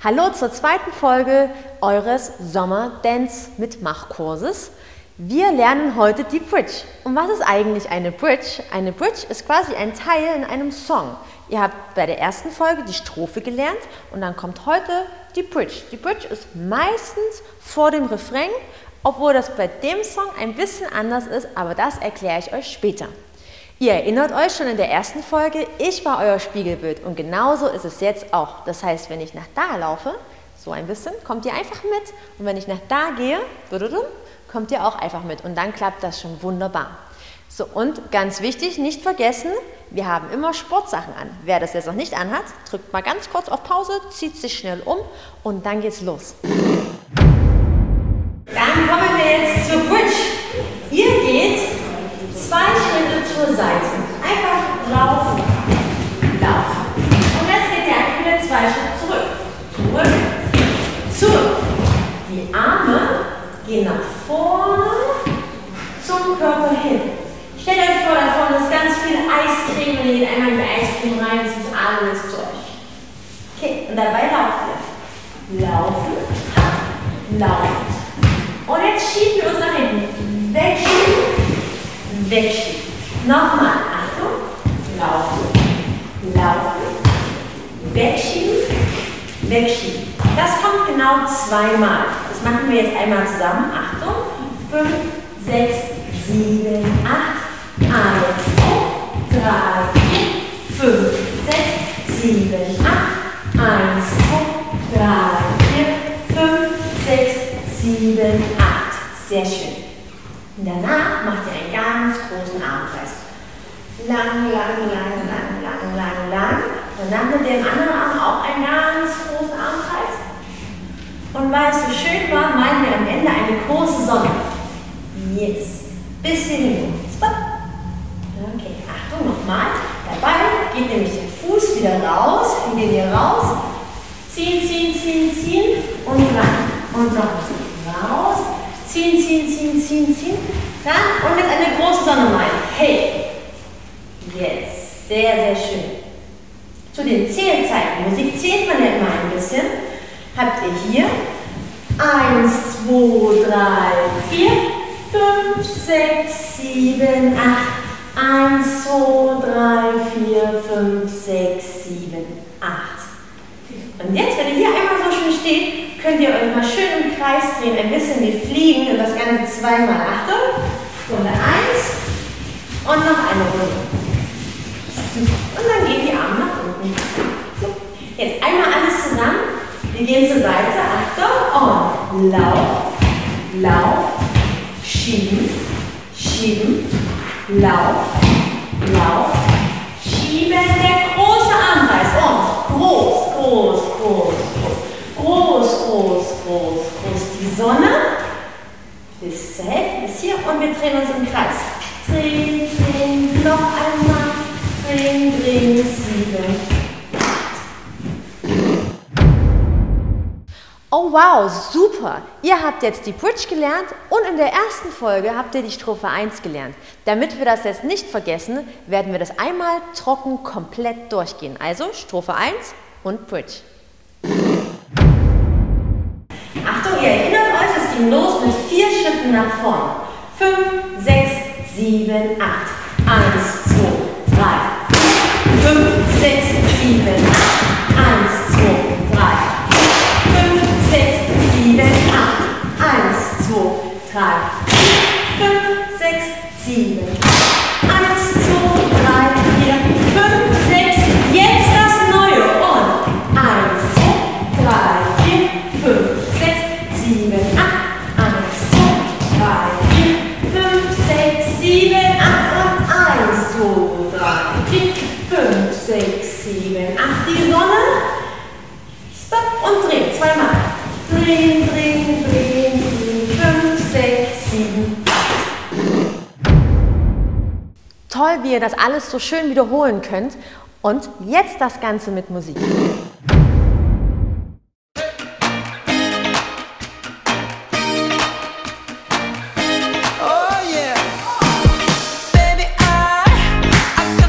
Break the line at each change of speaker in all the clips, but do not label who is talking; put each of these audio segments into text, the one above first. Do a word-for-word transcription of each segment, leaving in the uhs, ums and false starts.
Hallo zur zweiten Folge eures Sommer-Dance-Mitmachkurses. Wir lernen heute die Bridge. Und was ist eigentlich eine Bridge? Eine Bridge ist quasi ein Teil in einem Song. Ihr habt bei der ersten Folge die Strophe gelernt und dann kommt heute die Bridge. Die Bridge ist meistens vor dem Refrain, obwohl das bei dem Song ein bisschen anders ist, aber das erkläre ich euch später. Ihr erinnert euch schon in der ersten Folge, ich war euer Spiegelbild und genauso ist es jetzt auch. Das heißt, wenn ich nach da laufe, so ein bisschen, kommt ihr einfach mit und wenn ich nach da gehe, kommt ihr auch einfach mit und dann klappt das schon wunderbar. So, und ganz wichtig, nicht vergessen, wir haben immer Sportsachen an. Wer das jetzt noch nicht anhat, drückt mal ganz kurz auf Pause, zieht sich schnell um und dann geht's los. Dann kommen wir jetzt zur Bridge. Ihr geht zwei Schritte zur Seite. Einfach laufen, laufen. Und jetzt geht ihr einfach wieder zwei Schritte zurück. Zurück, zurück. Die Arme gehen nach vorne zum Körper hin. Stellt euch vor, da vorne ist ganz viel Eiscreme und ihr geht einmal in die Eiscreme rein, das ist alles zu euch. Okay, und dabei lauft ihr. Laufen, laufen. Und jetzt schieben wir uns nach hinten. Wegschieben, wegschieben. Nochmal, Achtung, laufen, laufen, wegschieben, wegschieben. Das kommt genau zweimal. Das machen wir jetzt einmal zusammen. Achtung, fünf, sechs, sieben, acht, eins, zwei, drei, vier, fünf, sechs, sieben, acht, eins, zwei, drei, vier, fünf, sechs, sieben, acht. Sehr schön. Und danach macht ihr einen ganz großen Armkreis. Lang, lang, lang, lang, lang, lang, lang. Und dann mit dem anderen Arm auch einen ganz großen Armkreis. Und weil es so schön war, malen wir am Ende eine große Sonne. Yes. Bisschen hin. Stop. Okay, Achtung, nochmal. Dabei geht nämlich der Fuß wieder raus. Wir gehen hier raus. Ziehen, ziehen, ziehen, ziehen. Und rein. Und noch raus. Ziehen, ziehen, ziehen, ziehen, ziehen. Dann, und jetzt eine große Sonne malen. Hey. Yes. Sehr, sehr schön. Zu den Zählzeiten. Musik zählt man ja immer ein bisschen. Habt ihr hier eins, zwei, drei, vier, fünf, sechs, sieben, acht. eins, zwei, drei, vier, fünf, sechs, sieben, acht. Und jetzt, wenn ihr hier einmal so schön steht, könnt ihr euch mal schön im Kreis drehen, ein bisschen wie Fliegen und das Ganze zweimal. Achtung, Runde eins und noch eine Runde. Und dann gehen die Arme nach unten. Jetzt einmal alles zusammen. Wir gehen zur Seite. Achtung und Lauf, Lauf, Schieben, Schieben, Lauf, Lauf, Schieben. Der große Armkreis und groß, groß, groß, groß. Groß, groß, groß, groß. Die Sonne bis zur Hälfte, bis hier und wir drehen uns im Kreis. Drehen, drehen, noch einmal. Drehen, drehen, sieben, acht. Oh wow, super! Ihr habt jetzt die Bridge gelernt und in der ersten Folge habt ihr die Strophe eins gelernt. Damit wir das jetzt nicht vergessen, werden wir das einmal trocken komplett durchgehen. Also Strophe eins und Bridge. Achtung, ihr erinnert euch, es ging los mit vier Schritten nach vorn. fünf, sechs, sieben, acht. eins, zwei, drei, fünf, sechs, sieben, acht. eins, zwei, drei, fünf, sechs, sieben, acht. eins, zwei, drei, fünf, sechs, sieben, eins, zwei, drei, vier, fünf, sechs. Jetzt das Neue und eins, zwei, drei, vier, fünf, sechs, sieben, acht. eins, zwei, drei, vier, fünf, sechs, sieben, acht und eins, zwei, drei, vier, fünf, sechs, sieben, acht. Die Sonne. Stopp und drehen. Zweimal. Drehen, drehen, drehen, drehen. fünf, sechs, sieben, acht. Toll, wie ihr das alles so schön wiederholen könnt. Und jetzt das Ganze mit Musik.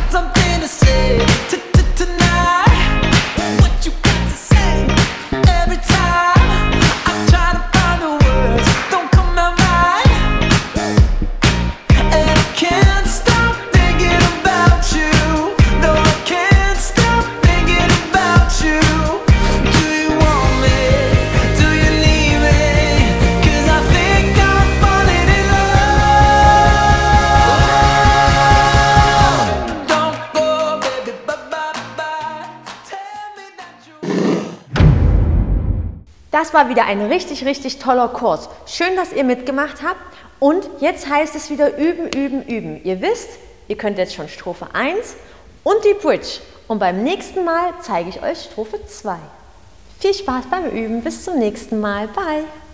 Every
Das war wieder ein richtig, richtig toller Kurs. Schön, dass ihr mitgemacht habt. Und jetzt heißt es wieder üben, üben, üben. Ihr wisst, ihr könnt jetzt schon Strophe eins und die Bridge. Und beim nächsten Mal zeige ich euch Strophe zwei. Viel Spaß beim Üben. Bis zum nächsten Mal. Bye.